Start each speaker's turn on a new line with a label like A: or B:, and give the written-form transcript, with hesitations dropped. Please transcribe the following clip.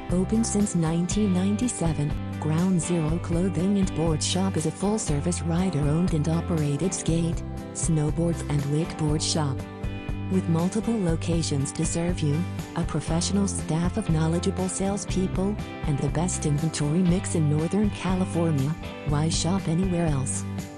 A: Open since 1997, Ground Zero Clothing and Boardshop is a full-service rider-owned and operated skate, snowboards and wakeboard shop. With multiple locations to serve you, a professional staff of knowledgeable salespeople, and the best inventory mix in Northern California, why shop anywhere else?